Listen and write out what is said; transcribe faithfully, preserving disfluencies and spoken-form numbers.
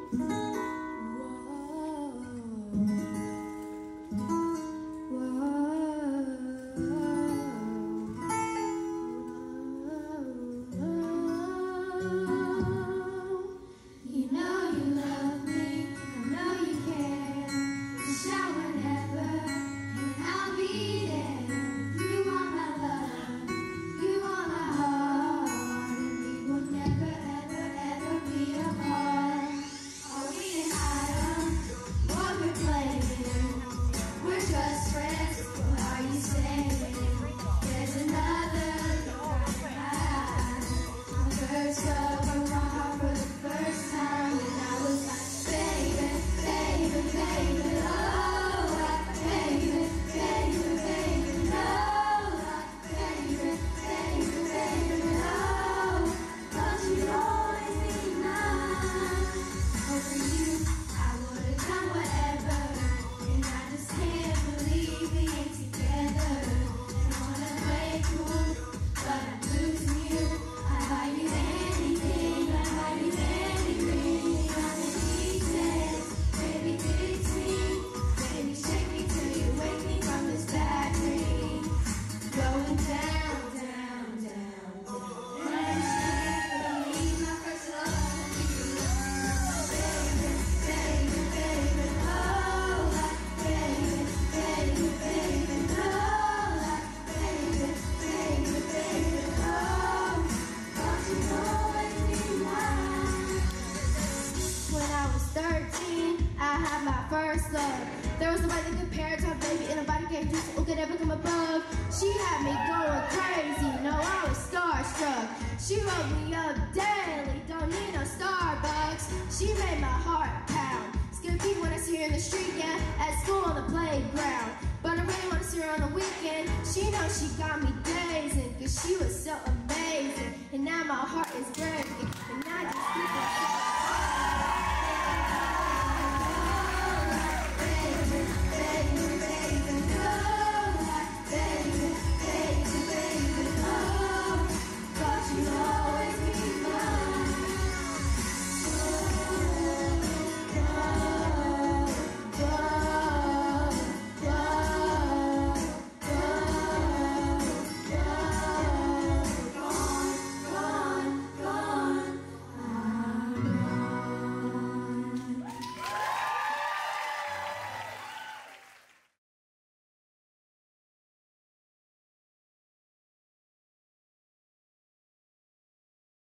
First love. There was nobody that compared to her, baby, and nobody came close who could ever come above. She had me going crazy, no, I was starstruck. She wrote me up daily, don't need no Starbucks. She made my heart pound. Scared people when I see her in the street, yeah, at school on the playground. But I really want to see her on the weekend. She knows she got me dazing, cause she was so amazing. And now my heart is breaking, and I just keep it